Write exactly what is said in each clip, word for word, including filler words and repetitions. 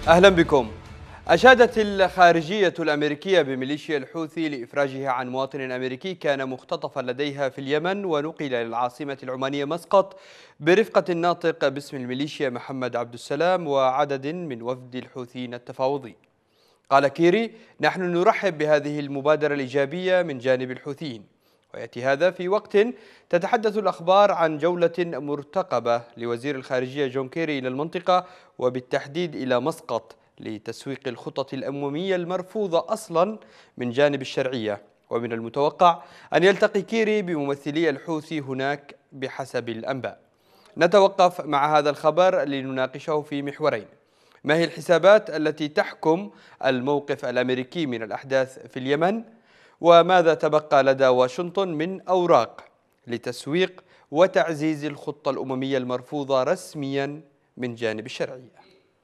أهلا بكم. أشادت الخارجية الأمريكية بميليشيا الحوثي لإفراجها عن مواطن أمريكي كان مختطفا لديها في اليمن ونقل للعاصمة العمانية مسقط برفقة الناطق باسم الميليشيا محمد عبد السلام وعدد من وفد الحوثيين التفاوضي. قال كيري: نحن نرحب بهذه المبادرة الإيجابية من جانب الحوثيين، ويأتي هذا في وقت تتحدث الأخبار عن جولة مرتقبة لوزير الخارجية جون كيري إلى المنطقة وبالتحديد إلى مسقط لتسويق الخطط الأممية المرفوضة أصلا من جانب الشرعية. ومن المتوقع أن يلتقي كيري بممثلي الحوثي هناك بحسب الأنباء. نتوقف مع هذا الخبر لنناقشه في محورين: ما هي الحسابات التي تحكم الموقف الأمريكي من الأحداث في اليمن؟ وماذا تبقى لدى واشنطن من أوراق لتسويق وتعزيز الخطة الأممية المرفوضة رسميا من جانب الشرعية؟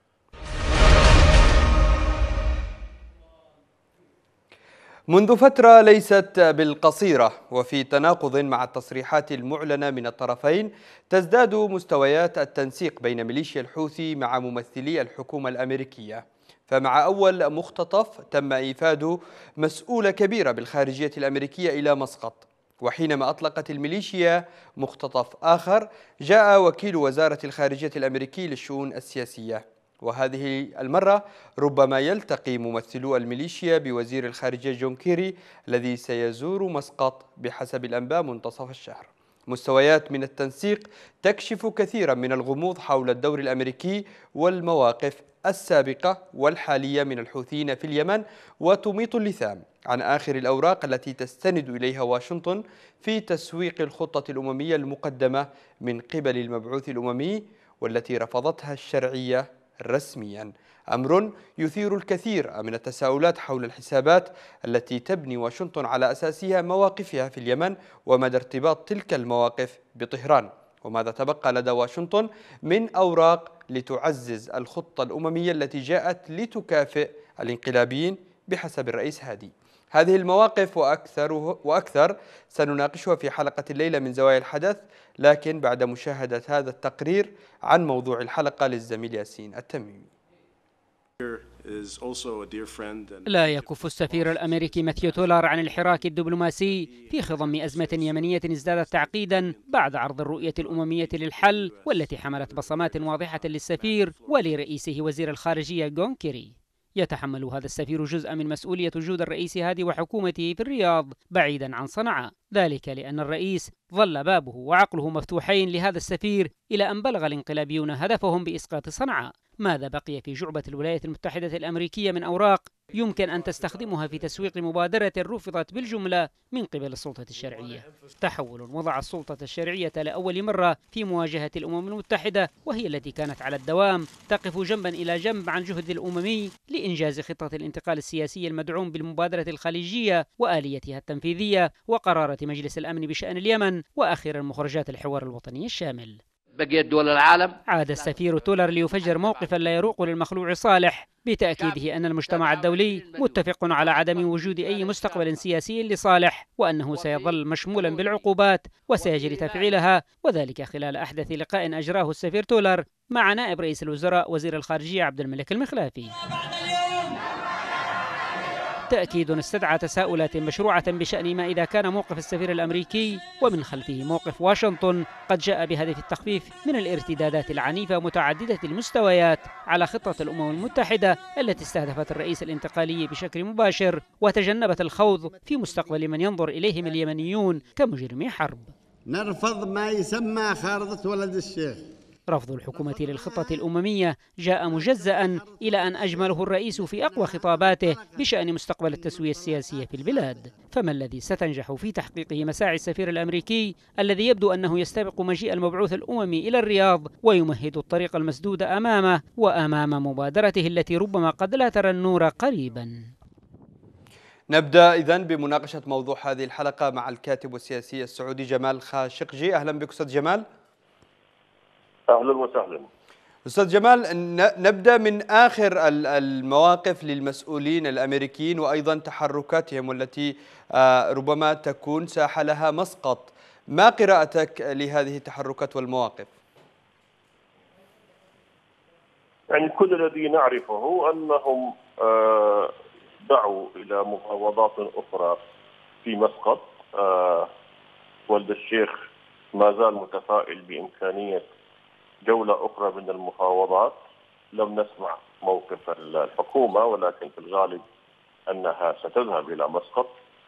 منذ فترة ليست بالقصيرة وفي تناقض مع التصريحات المعلنة من الطرفين، تزداد مستويات التنسيق بين ميليشيا الحوثي مع ممثلي الحكومة الأمريكية. فمع أول مختطف تم إيفاد مسؤولة كبيرة بالخارجية الأمريكية إلى مسقط، وحينما أطلقت الميليشيا مختطف آخر جاء وكيل وزارة الخارجية الأمريكي للشؤون السياسية. وهذه المرة ربما يلتقي ممثلو الميليشيا بوزير الخارجية جون كيري الذي سيزور مسقط بحسب الأنباء منتصف الشهر. مستويات من التنسيق تكشف كثيرا من الغموض حول الدور الأمريكي والمواقف السابقة والحالية من الحوثيين في اليمن، وتميط اللثام عن آخر الأوراق التي تستند إليها واشنطن في تسويق الخطة الأممية المقدمة من قبل المبعوث الأممي والتي رفضتها الشرعية رسميا. أمر يثير الكثير من التساؤلات حول الحسابات التي تبني واشنطن على أساسها مواقفها في اليمن ومدى ارتباط تلك المواقف بطهران، وماذا تبقى لدى واشنطن من أوراق لتعزز الخطة الأممية التي جاءت لتكافئ الانقلابيين بحسب الرئيس هادي. هذه المواقف وأكثر وأكثر سنناقشها في حلقة الليلة من زوايا الحدث، لكن بعد مشاهدة هذا التقرير عن موضوع الحلقة للزميل ياسين التميمي. لا يكف السفير الأمريكي ماثيو تولر عن الحراك الدبلوماسي في خضم أزمة يمنية ازدادت تعقيدا بعد عرض الرؤية الأممية للحل، والتي حملت بصمات واضحة للسفير ولرئيسه وزير الخارجية جون كيري. يتحمل هذا السفير جزءا من مسؤولية وجود الرئيس هادي وحكومته في الرياض بعيدا عن صنعاء، ذلك لأن الرئيس ظل بابه وعقله مفتوحين لهذا السفير إلى أن بلغ الانقلابيون هدفهم بإسقاط صنعاء. ماذا بقي في جعبة الولايات المتحدة الأمريكية من أوراق يمكن أن تستخدمها في تسويق مبادرة رفضت بالجملة من قبل السلطة الشرعية؟ تحول وضع السلطة الشرعية لأول مرة في مواجهة الأمم المتحدة، وهي التي كانت على الدوام تقف جنبا إلى جنب عن جهد الأممي لإنجاز خطة الانتقال السياسي المدعوم بالمبادرة الخليجية وآليتها التنفيذية وقرارة مجلس الأمن بشأن اليمن، وأخيرا مخرجات الحوار الوطني الشامل. بقيت دول العالم. عاد السفير تولر ليفجر موقفا لا يروق للمخلوع صالح بتأكيده أن المجتمع الدولي متفق على عدم وجود أي مستقبل سياسي لصالح، وأنه سيظل مشمولا بالعقوبات وسيجري تفعيلها، وذلك خلال أحدث لقاء أجراه السفير تولر مع نائب رئيس الوزراء وزير الخارجية عبد الملك المخلافي. تأكيد استدعى تساؤلات مشروعة بشأن ما إذا كان موقف السفير الأمريكي ومن خلفه موقف واشنطن قد جاء بهدف التخفيف من الارتدادات العنيفة متعددة المستويات على خطة الأمم المتحدة التي استهدفت الرئيس الانتقالي بشكل مباشر وتجنبت الخوض في مستقبل من ينظر إليهم اليمنيون كمجرمي حرب. نرفض ما يسمى خارطة ولد الشيخ. رفض الحكومة للخطة الأممية جاء مجزأ إلى أن أجمله الرئيس في أقوى خطاباته بشأن مستقبل التسوية السياسية في البلاد. فما الذي ستنجح في تحقيقه مساعي السفير الأمريكي الذي يبدو أنه يستبق مجيء المبعوث الأممي إلى الرياض ويمهد الطريق المسدود أمامه وأمام مبادرته التي ربما قد لا ترى النور قريبا؟ نبدأ إذن بمناقشة موضوع هذه الحلقة مع الكاتب والسياسي السعودي جمال خاشقجي. أهلا بك أستاذ جمال. أهلا وسهلا. أستاذ جمال، نبدأ من آخر المواقف للمسؤولين الأمريكيين وأيضا تحركاتهم والتي ربما تكون ساحلها مسقط. ما قراءتك لهذه التحركات والمواقف؟ يعني كل الذي نعرفه أنهم دعوا إلى مفاوضات أخرى في مسقط. ولد الشيخ ما زال متفائل بإمكانية جولة أخرى من المفاوضات. لم نسمع موقف الحكومة، ولكن في الغالب أنها ستذهب إلى مسقط.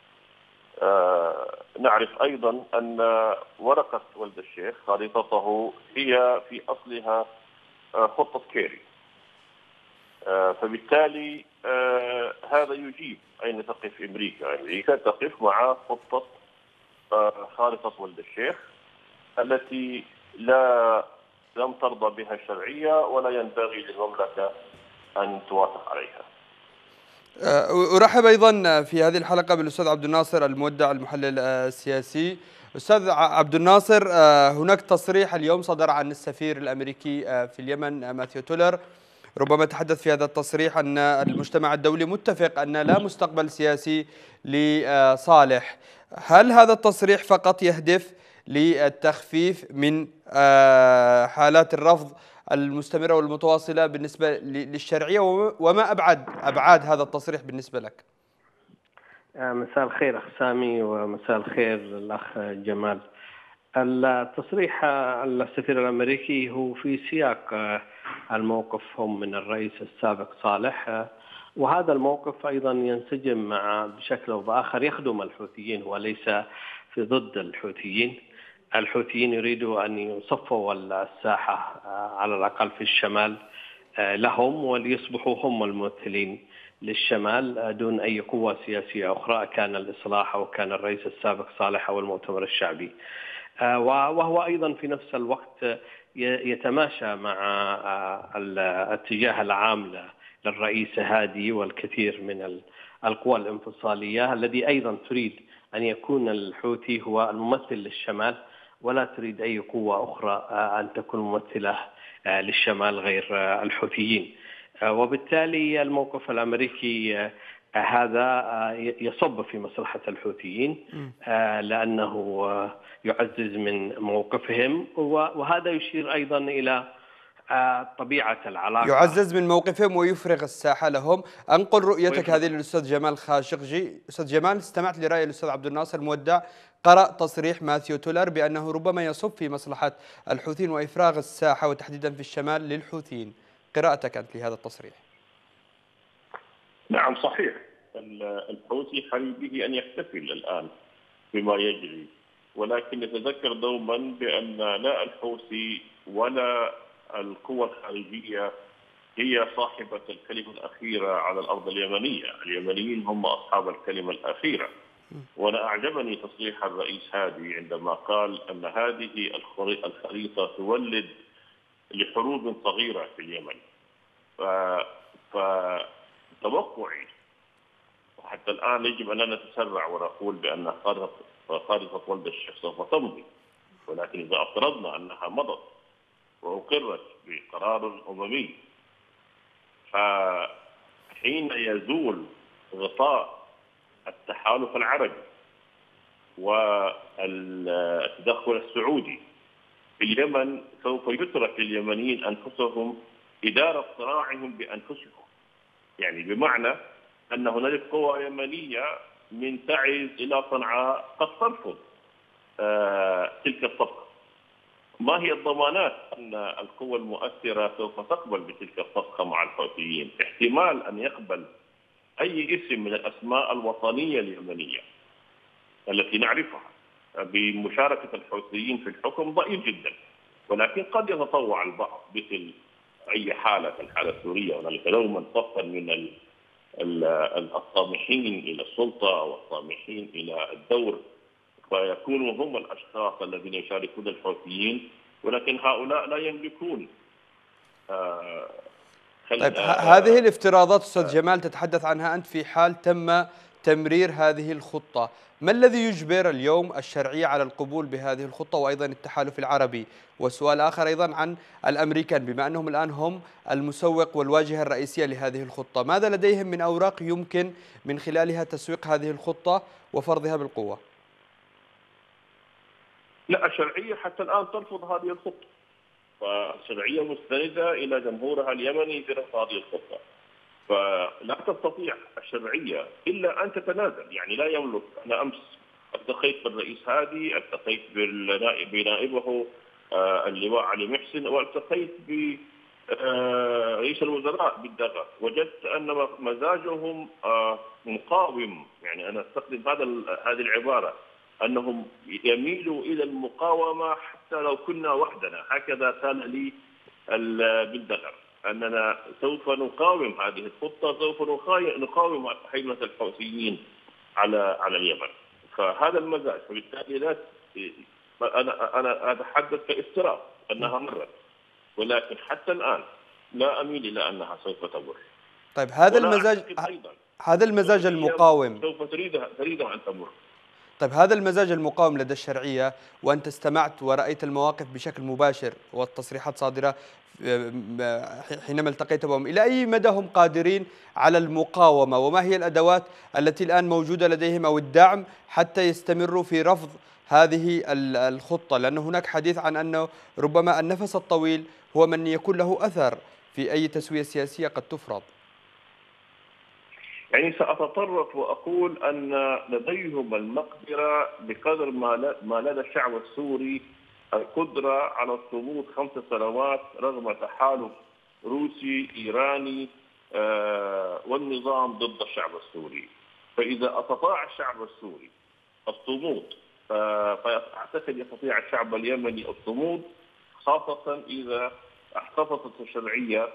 آه نعرف أيضا أن ورقة ولد الشيخ خريطته هي في أصلها آه خطة كيري. آه فبالتالي آه هذا يجيب أين تقف أمريكا. أمريكا تقف مع خطة آه خارطة ولد الشيخ التي لا لم ترضى بها الشرعية ولا ينبغي للمملكة أن توافق عليها. أرحب أيضا في هذه الحلقة بالأستاذ عبد الناصر المودع المحلل السياسي. أستاذ عبد الناصر، هناك تصريح اليوم صدر عن السفير الأمريكي في اليمن ماثيو تولر، ربما تحدث في هذا التصريح أن المجتمع الدولي متفق أن لا مستقبل سياسي لصالح. هل هذا التصريح فقط يهدف للتخفيف من حالات الرفض المستمرة والمتواصلة بالنسبة للشرعية، وما أبعد أبعاد هذا التصريح بالنسبة لك؟ مساء الخير أخ سامي، ومساء الخير الأخ جمال. التصريح السفير الأمريكي هو في سياق الموقف هم من الرئيس السابق صالح، وهذا الموقف أيضا ينسجم مع بشكل أو بآخر يخدم الحوثيين وليس في ضد الحوثيين. الحوثيين يريدوا أن يصفوا الساحة على الأقل في الشمال لهم، وليصبحوا هم الممثلين للشمال دون أي قوة سياسية أخرى، كان الإصلاح أو كان الرئيس السابق صالح أو المؤتمر الشعبي. وهو أيضا في نفس الوقت يتماشى مع الاتجاه العام للرئيس هادي والكثير من القوى الانفصالية الذي أيضا تريد أن يكون الحوثي هو الممثل للشمال، ولا تريد أي قوة أخرى أن تكون ممثلة للشمال غير الحوثيين. وبالتالي الموقف الأمريكي هذا يصب في مصلحة الحوثيين لأنه يعزز من موقفهم، وهذا يشير أيضا إلى طبيعة العلاقة، يعزز من موقفهم ويفرغ الساحة لهم. أنقل رؤيتك هذه للأستاذ جمال خاشقجي. أستاذ جمال، استمعت لرأي الأستاذ عبد الناصر المودع، قرأ تصريح ماثيو تولر بأنه ربما يصب في مصلحة الحوثيين وإفراغ الساحة وتحديدا في الشمال للحوثيين. قراءتك أنت لهذا التصريح؟ نعم صحيح، الحوثي حري به أن يحتفل الآن بما يجري، ولكن نتذكر دوما بأن لا الحوثي ولا القوى الخارجية هي صاحبة الكلمة الأخيرة على الأرض اليمنية. اليمنيين هم أصحاب الكلمة الأخيرة. وأنا أعجبني تصريح الرئيس هادي عندما قال أن هذه الخريطة تولد لحروب صغيرة في اليمن. فتوقعي وحتى الآن يجب أن لا نتسرع ونقول بأن خارطة ولد الشيخ سوف تمضي، ولكن إذا افترضنا أنها مضت وأقرت بقرار أممي، فحين يزول غطاء التحالف العربي والتدخل السعودي في اليمن، سوف يترك اليمنيين أنفسهم إدارة صراعهم بأنفسهم. يعني بمعنى أن هنالك قوى يمنية من تعز إلى صنعاء قد ترفض آه تلك الصفقة. ما هي الضمانات أن القوى المؤثرة سوف تقبل بتلك الصفقة مع الحوثيين؟ احتمال أن يقبل أي اسم من الأسماء الوطنية اليمنية التي نعرفها بمشاركة الحوثيين في الحكم ضئيل جدا، ولكن قد يتطوع البعض مثل أي حالة كالحالة السورية، هنالك دوما صفا من الطامحين إلى السلطة والطامحين إلى الدور، فيكونوا هم الأشخاص الذين يشاركون الحوثيين، ولكن هؤلاء لا يملكون. آه طيب آه هذه الافتراضات أستاذ جمال تتحدث عنها أنت في حال تم تمرير هذه الخطة، ما الذي يجبر اليوم الشرعية على القبول بهذه الخطة وأيضا التحالف العربي؟ وسؤال آخر أيضا عن الأمريكان، بما أنهم الآن هم المسوق والواجهة الرئيسية لهذه الخطة، ماذا لديهم من أوراق يمكن من خلالها تسويق هذه الخطة وفرضها بالقوة؟ لا، الشرعية حتى الآن ترفض هذه الخطة. فالشرعية مستندة إلى جمهورها اليمني في رفض هذه الخطة. فلا تستطيع الشرعية إلا أن تتنازل، يعني لا يملك. أنا أمس التقيت بالرئيس هادي، التقيت بالنائب بنائبه اللواء علي محسن، والتقيت برئيس الوزراء بالدغة. وجدت أن مزاجهم مقاوم، يعني أنا أستخدم هذا هذه العبارة، أنهم يميلوا إلى المقاومة حتى لو كنا وحدنا. هكذا كان لي بالدغة، أننا سوف نقاوم هذه الخطة، سوف نقاوم هيمنة الحوثيين على على اليمن. فهذا المزاج، فبالتالي لا أنا أنا أتحدث كافتراض أنها مرت، ولكن حتى الآن لا أميل إلى أنها سوف تمر. طيب هذا المزاج هذا المزاج المقاوم سوف تريدها تريدها أن تمر. طيب هذا المزاج المقاوم لدى الشرعية، وأنت استمعت ورأيت المواقف بشكل مباشر والتصريحات صادرة حينما التقيت بهم، إلى أي مدى هم قادرين على المقاومة؟ وما هي الأدوات التي الآن موجودة لديهم أو الدعم حتى يستمروا في رفض هذه الخطة؟ لأن هناك حديث عن أنه ربما النفس الطويل هو من يكون له أثر في أي تسوية سياسية قد تفرض. يعني سأتطرق وأقول أن لديهم المقدرة بقدر ما لدى الشعب السوري القدرة على الصمود خمس سنوات رغم تحالف روسي إيراني والنظام ضد الشعب السوري. فإذا استطاع الشعب السوري الصمود فأعتقد يستطيع الشعب اليمني الصمود، خاصة إذا احتفظت الشرعية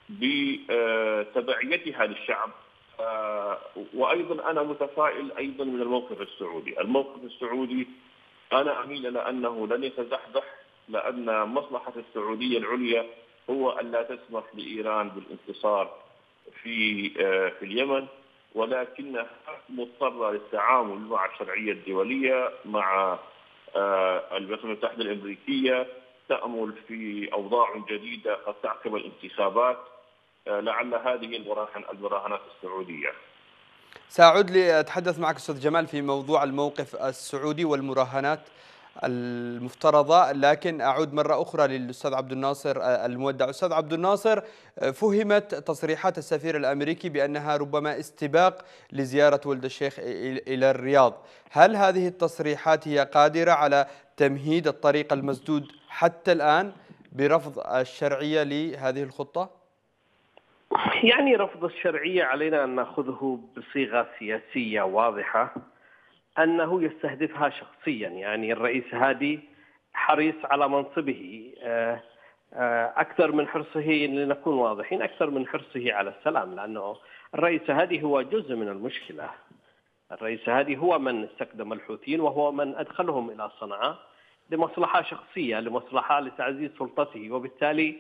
بتبعيتها للشعب. وأيضا أنا متفائل أيضا من الموقف السعودي. الموقف السعودي أنا أميل إلى أنه لن يتزحزح، لأن مصلحة السعودية العليا هو أن لا تسمح لإيران بالانتصار في في اليمن، ولكنها مضطرة للتعامل مع الشرعية الدولية، مع الولايات المتحدة الأمريكية، تأمل في أوضاع جديدة قد تعقب الانتخابات، لعل هذه المراهنات السعودية. سأعود لأتحدث معك أستاذ جمال في موضوع الموقف السعودي والمراهنات المفترضة، لكن أعود مرة أخرى للأستاذ عبد الناصر المودع. أستاذ عبد الناصر، فهمت تصريحات السفير الأمريكي بأنها ربما استباق لزيارة ولد الشيخ إلى الرياض. هل هذه التصريحات هي قادرة على تمهيد الطريق المسدود حتى الآن برفض الشرعية لهذه الخطة؟ يعني رفض الشرعية علينا أن نأخذه بصيغة سياسية واضحة، أنه يستهدفها شخصيا. يعني الرئيس هادي حريص على منصبه أكثر من حرصه، لنكون واضحين، أكثر من حرصه على السلام، لأنه الرئيس هادي هو جزء من المشكلة. الرئيس هادي هو من استخدم الحوثيين وهو من أدخلهم إلى صنعاء لمصلحة شخصية، لمصلحة لتعزيز سلطته، وبالتالي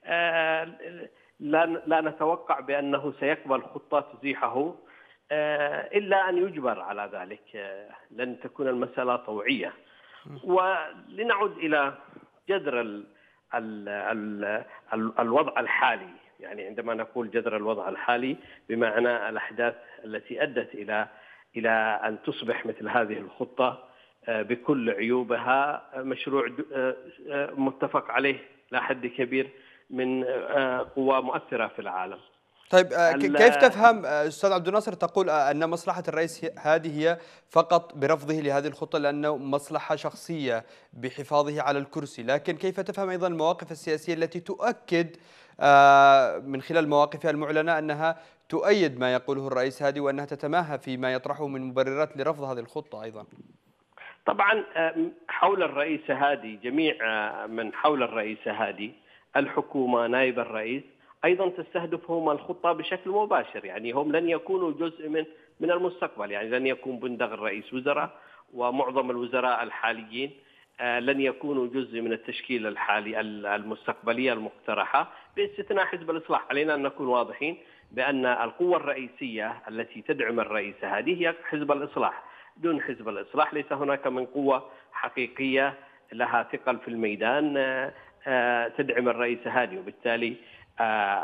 لا لا نتوقع بأنه سيقبل خطة تزيحه إلا أن يجبر على ذلك. لن تكون المسألة طوعية. ولنعد إلى جذر ال ال ال ال الوضع الحالي. يعني عندما نقول جذر الوضع الحالي بمعنى الأحداث التي أدت إلى إلى أن تصبح مثل هذه الخطة بكل عيوبها مشروع متفق عليه لا حد كبير من قوى مؤثرة في العالم. طيب كيف تفهم أستاذ عبد الناصر تقول أن مصلحة الرئيس هذه هي فقط برفضه لهذه الخطة لأنه مصلحة شخصية بحفاظه على الكرسي، لكن كيف تفهم أيضا المواقف السياسية التي تؤكد من خلال مواقفها المعلنة أنها تؤيد ما يقوله الرئيس هادي وأنها تتماهى فيما يطرحه من مبررات لرفض هذه الخطة أيضا؟ طبعا حول الرئيس هادي، جميع من حول الرئيس هادي، الحكومة، نائب الرئيس، أيضا تستهدفهم الخطة بشكل مباشر. يعني هم لن يكونوا جزء من من المستقبل. يعني لن يكون بندغ الرئيس وزراء، ومعظم الوزراء الحاليين لن يكونوا جزء من التشكيل الحالي المستقبلية المقترحة، باستثناء حزب الإصلاح. علينا أن نكون واضحين بأن القوة الرئيسية التي تدعم الرئيس هذه هي حزب الإصلاح. دون حزب الإصلاح ليس هناك من قوة حقيقية لها ثقل في الميدان تدعم الرئيس هادي. وبالتالي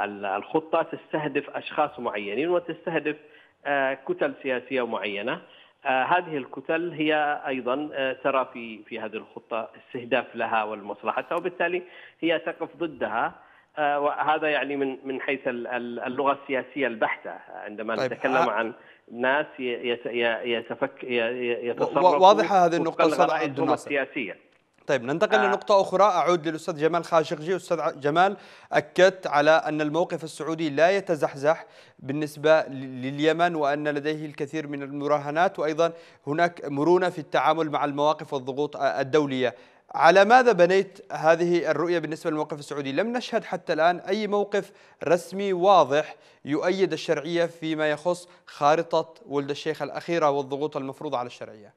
الخطة تستهدف أشخاص معينين وتستهدف كتل سياسية معينة. هذه الكتل هي أيضا ترى في في هذه الخطة استهداف لها والمصلحة، وبالتالي هي تقف ضدها. وهذا يعني من من حيث اللغة السياسية البحتة، عندما طيب نتكلم عن ناس يتفك يتصرفوا واضحة هذه وفقا النقطة أستاذ عبد لغرائزهم الناصر. السياسية. طيب ننتقل آه لنقطة أخرى، أعود للأستاذ جمال خاشقجي. أستاذ جمال، أكدت على أن الموقف السعودي لا يتزحزح بالنسبة لليمن، وأن لديه الكثير من المراهنات، وأيضا هناك مرونة في التعامل مع المواقف والضغوط الدولية. على ماذا بنيت هذه الرؤية بالنسبة للموقف السعودي؟ لم نشهد حتى الآن أي موقف رسمي واضح يؤيد الشرعية فيما يخص خارطة ولد الشيخ الأخيرة والضغوط المفروضة على الشرعية.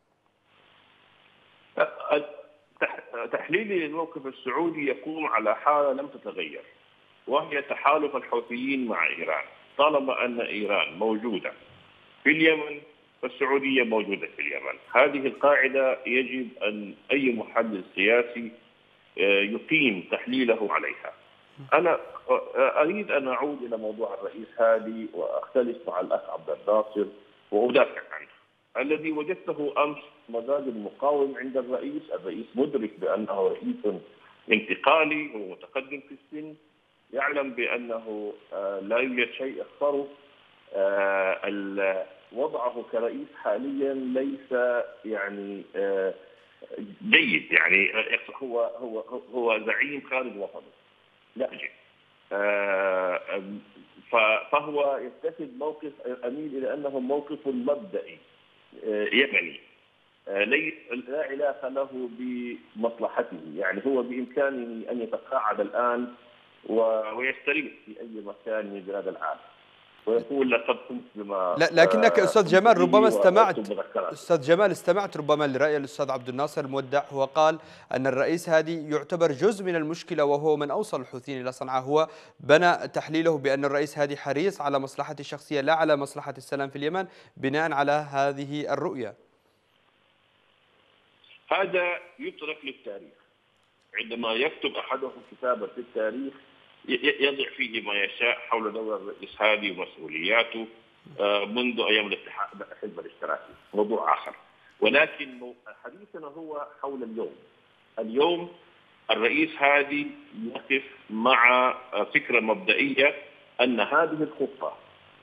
تحليلي للموقف السعودي يقوم على حالة لم تتغير، وهي تحالف الحوثيين مع إيران. طالما أن إيران موجودة في اليمن فالسعودية موجودة في اليمن. هذه القاعدة يجب أن أي محلل سياسي يقيم تحليله عليها. أنا أريد أن أعود إلى موضوع الرئيس هادي وأختلف مع الأخ عبد الناصر وأدافع عنه. الذي وجدته أمس مزاج مقاوم عند الرئيس. الرئيس مدرك بأنه رئيس انتقالي ومتقدم في السن، يعلم بأنه لا يوجد شيء يخسره. وضعه كرئيس حاليا ليس يعني جيد، يعني هو هو هو زعيم خارج وطنه لاجئ، فهو يتخذ موقف اميل الى انه موقف مبدئي يمني لا علاقه له بمصلحته. يعني هو بامكانه ان يتقاعد الان ويستريح في اي مكان من بلاد العالم ويقول لقد قمت بما لا لكنك استاذ جمال ربما استمعت استاذ جمال استمعت ربما لرأي الاستاذ عبد الناصر المودع، هو قال ان الرئيس هادي يعتبر جزء من المشكله وهو من اوصل الحوثيين الى صنعاء. هو بنى تحليله بان الرئيس هادي حريص على مصلحته الشخصيه لا على مصلحه السلام في اليمن بناء على هذه الرؤيه. هذا يترك للتاريخ. عندما يكتب احدهم كتابا في التاريخ يضع فيه ما يشاء حول دور الرئيس هادي ومسؤولياته منذ ايام الاتحاد الحزب الاشتراكي، موضوع اخر. ولكن حديثنا هو حول اليوم. اليوم الرئيس هادي يقف مع فكره مبدئيه ان هذه الخطه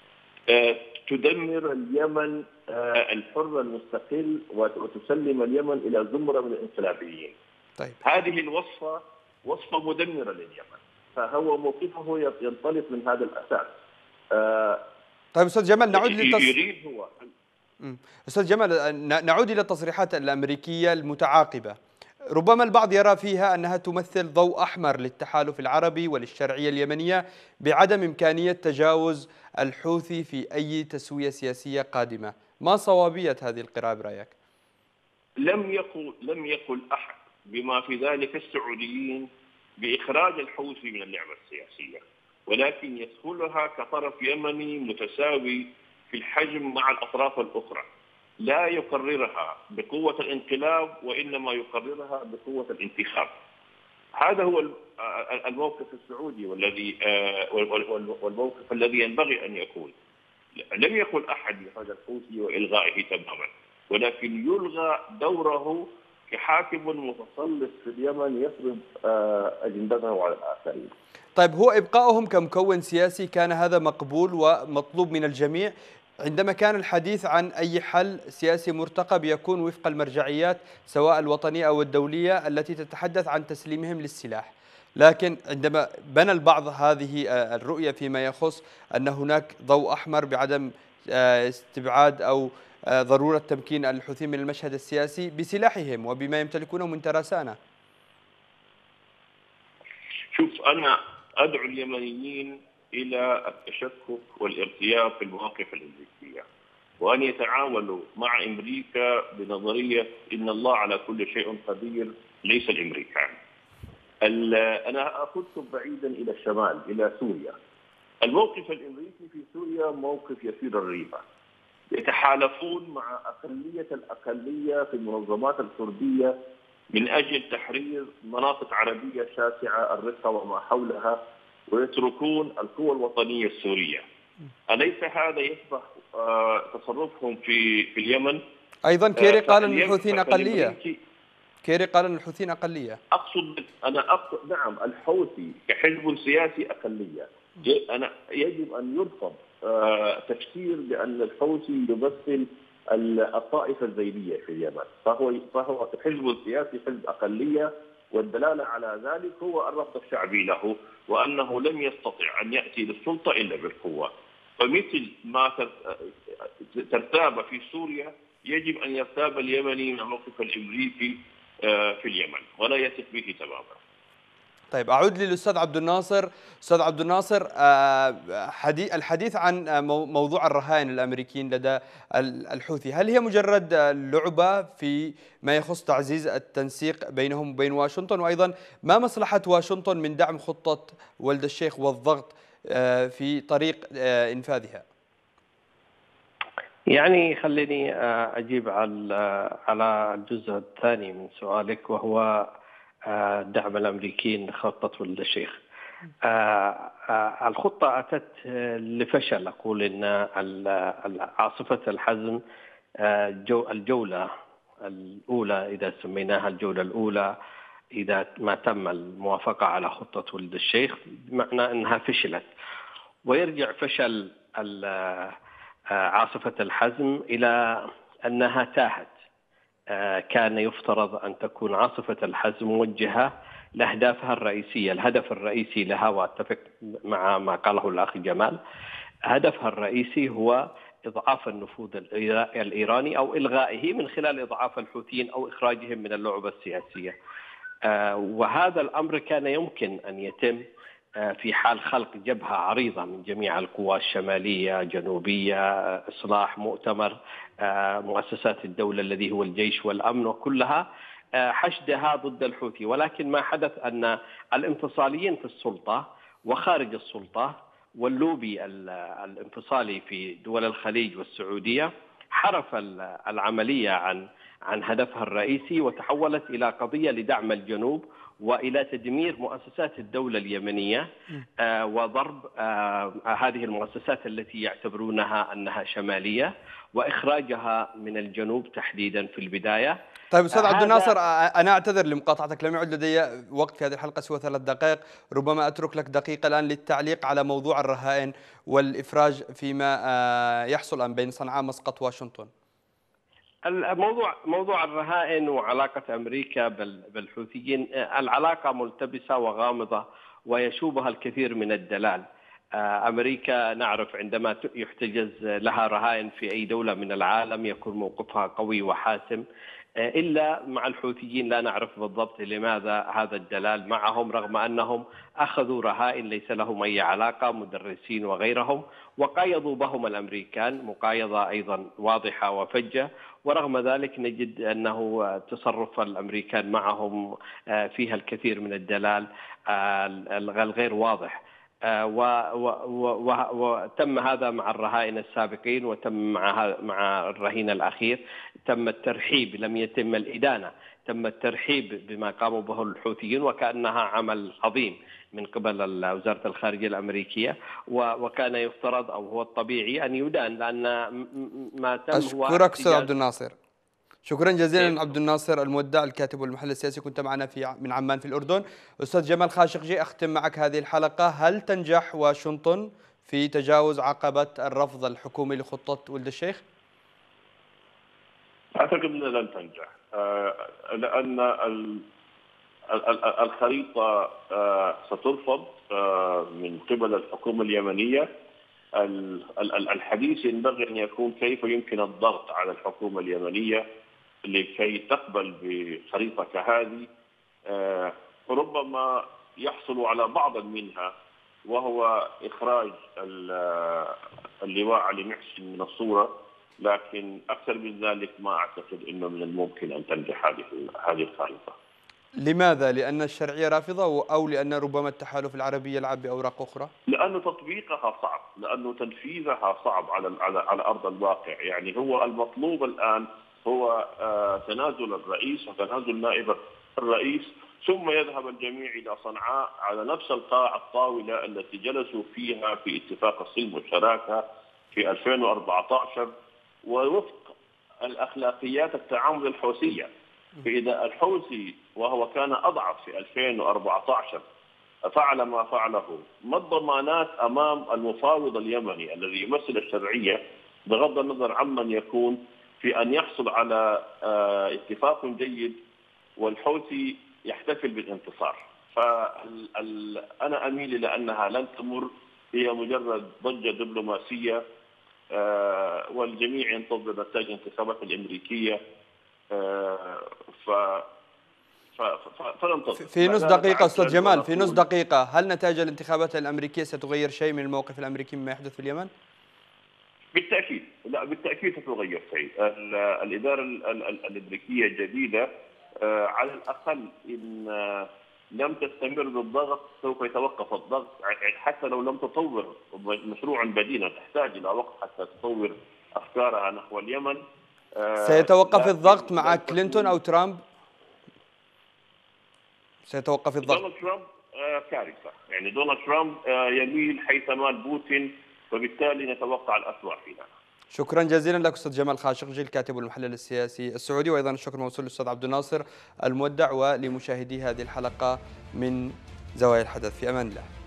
تدمر اليمن الحر المستقل وتسلم اليمن الى زمره من الانقلابيين. طيب. هذه الوصفه وصفه مدمره لليمن، فهو موقفه ينطلق من هذا الاساس. آه طيب استاذ جمال نعود للتص... يريد هو استاذ جمال نعود الى التصريحات الامريكيه المتعاقبه. ربما البعض يرى فيها انها تمثل ضوء احمر للتحالف العربي وللشرعيه اليمنيه بعدم امكانيه تجاوز الحوثي في اي تسويه سياسيه قادمه. ما صوابيه هذه القراءه برايك؟ لم يقل لم يقل احد بما في ذلك السعوديين بإخراج الحوثي من اللعبة السياسية، ولكن يدخلها كطرف يمني متساوي في الحجم مع الأطراف الأخرى، لا يقررها بقوة الانقلاب وإنما يقررها بقوة الانتخاب. هذا هو الموقف السعودي والذي والموقف الذي ينبغي أن يكون. لم يقل أحد بإخراج الحوثي وإلغائه تماما، ولكن يلغى دوره كحاكم متسلط في اليمن يفرض أجندته على الآخرين. طيب هو إبقاؤهم كمكون سياسي كان هذا مقبول ومطلوب من الجميع عندما كان الحديث عن أي حل سياسي مرتقب يكون وفق المرجعيات سواء الوطنية أو الدولية التي تتحدث عن تسليمهم للسلاح. لكن عندما بنى البعض هذه الرؤية فيما يخص أن هناك ضوء أحمر بعدم استبعاد أو ضرورة تمكين الحوثيين من المشهد السياسي بسلاحهم وبما يمتلكونه من ترسانة. شوف، أنا أدعو اليمنيين إلى التشكك والارتياب في المواقف الأمريكية، وأن يتعاملوا مع أمريكا بنظرية إن الله على كل شيء قدير ليس الأمريكان. أنا أخذكم بعيدا إلى الشمال إلى سوريا. الموقف الأمريكي في سوريا موقف يثير الريبة. يتحالفون مع أقلية الأقلية في المنظمات الكردية من أجل تحرير مناطق عربية شاسعة الرقة وما حولها، ويتركون القوى الوطنية السورية أليس هذا يشبه تصرفهم في في اليمن؟ أيضا كيري قال أن الحوثيين أقلية. كيري قال أن الحوثيين أقلية. أقصد أنا أقصد نعم الحوثي كحزب سياسي أقلية. أنا يجب أن يرفض تفسير بأن الحوثي يمثل الطائفة الزيدية في اليمن، فهو فهو حزب سياسي حزب أقلية، والدلالة على ذلك هو الرفض الشعبي له، وأنه لم يستطع أن يأتي للسلطة إلا بالقوة. فمثل ما ترتاب في سوريا يجب أن يرتاب اليمني من الموقف الأمريكي في اليمن ولا يثق به تماما. طيب أعود للأستاذ عبد الناصر. أستاذ عبد الناصر، الحديث عن موضوع الرهائن الأمريكيين لدى الحوثي، هل هي مجرد لعبة في ما يخص تعزيز التنسيق بينهم وبين واشنطن؟ وأيضا ما مصلحة واشنطن من دعم خطة ولد الشيخ والضغط في طريق إنفاذها؟ يعني خليني أجيب على على الجزء الثاني من سؤالك، وهو دعم الأمريكيين لخطة ولد الشيخ. الخطة أتت لفشل. أقول إن عاصفة الحزم الجولة الأولى، إذا سميناها الجولة الأولى، إذا ما تم الموافقة على خطة ولد الشيخ، بمعنى أنها فشلت. ويرجع فشل عاصفة الحزم إلى أنها تاهت. كان يفترض أن تكون عاصفة الحزم موجهة لأهدافها الرئيسية. الهدف الرئيسي لها، وأتفق مع ما قاله الأخ جمال، هدفها الرئيسي هو إضعاف النفوذ الإيراني أو إلغائه من خلال إضعاف الحوثيين أو إخراجهم من اللعبة السياسية. وهذا الأمر كان يمكن أن يتم في حال خلق جبهة عريضة من جميع القوى الشمالية جنوبية، إصلاح مؤتمر مؤسسات الدولة الذي هو الجيش والأمن، وكلها حشدها ضد الحوثي. ولكن ما حدث أن الانفصاليين في السلطة وخارج السلطة واللوبي الانفصالي في دول الخليج والسعودية حرف العملية عن عن هدفها الرئيسي، وتحولت إلى قضية لدعم الجنوب وإلى تدمير مؤسسات الدولة اليمنية وضرب هذه المؤسسات التي يعتبرونها أنها شمالية وإخراجها من الجنوب تحديدا في البداية. طيب أستاذ عبد الناصر، أنا أعتذر لمقاطعتك، لم يعد لدي وقت في هذه الحلقة سوى ثلاث دقائق، ربما أترك لك دقيقة الآن للتعليق على موضوع الرهائن والإفراج فيما يحصل الآن بين صنعاء مسقط واشنطن. الموضوع موضوع الرهائن وعلاقة أمريكا بالحوثيين، العلاقة ملتبسة وغامضة ويشوبها الكثير من الدلال. أمريكا نعرف عندما يحتجز لها رهائن في أي دولة من العالم يكون موقفها قوي وحاسم، إلا مع الحوثيين لا نعرف بالضبط لماذا هذا الدلال معهم، رغم أنهم أخذوا رهائن ليس لهم أي علاقة، مدرسين وغيرهم، وقايضوا بهم الأمريكان مقايضة أيضا واضحة وفجة. ورغم ذلك نجد أنه تصرف الأمريكان معهم فيها الكثير من الدلال الغير واضح. وتم هذا مع الرهائن السابقين، وتم مع مع الرهين الأخير تم الترحيب، لم يتم الإدانة، تم الترحيب بما قاموا به الحوثيين وكأنها عمل عظيم من قبل وزارة الخارجية الأمريكية، وكان يفترض أو هو الطبيعي أن يدان، لأن ما تم هو أشكرك أستاذ عبد الناصر، شكرا جزيلا عبد الناصر المودع الكاتب والمحلل السياسي، كنت معنا في من عمان في الأردن. أستاذ جمال خاشقجي، أختم معك هذه الحلقة، هل تنجح واشنطن في تجاوز عقبة الرفض الحكومي لخطة ولد الشيخ؟ أعتقد أنها لن تنجح، لأن الخريطة سترفض من قبل الحكومة اليمنية. الحديث ينبغي أن يكون كيف يمكن الضغط على الحكومة اليمنية لكي تقبل بخريطة كهذه. ربما يحصل على بعض منها، وهو إخراج اللواء علي محسن من الصورة، لكن أكثر من ذلك ما أعتقد أنه من الممكن أن تنجح هذه هذه الخريطة. لماذا؟ لأن الشرعية رافضة، أو لأن ربما التحالف العربي يلعب بأوراق أخرى؟ لأنه تطبيقها صعب، لأنه تنفيذها صعب على على على أرض الواقع. يعني هو المطلوب الآن هو تنازل الرئيس وتنازل نائب الرئيس ثم يذهب الجميع إلى صنعاء على نفس القاعة الطاولة التي جلسوا فيها في اتفاق السلم والشراكة في ألفين وأربعة عشر ووفق الأخلاقيات التعامل الحوثية. فإذا الحوثي وهو كان أضعف في ألفين وأربعة عشر فعل ما فعله، ما الضمانات أمام المفاوض اليمني الذي يمثل الشرعية بغض النظر عمن يكون في أن يحصل على اتفاق جيد والحوثي يحتفل بالانتصار؟ فأنا أميل إلى أنها لن تمر، هي مجرد ضجة دبلوماسية والجميع ينتظر نتائج الانتخابات الأمريكية. ف فننتظر. في نص دقيقة أستاذ جمال، في نص دقيقة، هل نتائج الانتخابات الأمريكية ستغير شيء من الموقف الأمريكي مما يحدث في اليمن؟ بالتأكيد، لا بالتأكيد ستغير شيء. الإدارة الأمريكية الجديدة على الأقل إن لم تستمر بالضغط سوف يتوقف الضغط، حتى لو لم تطور مشروعا بديلا تحتاج إلى وقت حتى تطور أفكارها نحو اليمن. سيتوقف الضغط مع كلينتون أو ترامب؟ سيتوقف الضغط. دونالد ترامب كارثة، يعني دونالد ترامب يميل حيث مال بوتين، وبالتالي نتوقع الأسوأ فيها. شكرا جزيلا لك أستاذ جمال خاشقجي الكاتب والمحلل السياسي السعودي، وأيضا الشكر موصول للأستاذ عبد الناصر المودع ولمشاهدي هذه الحلقة من زوايا الحدث. في أمان الله.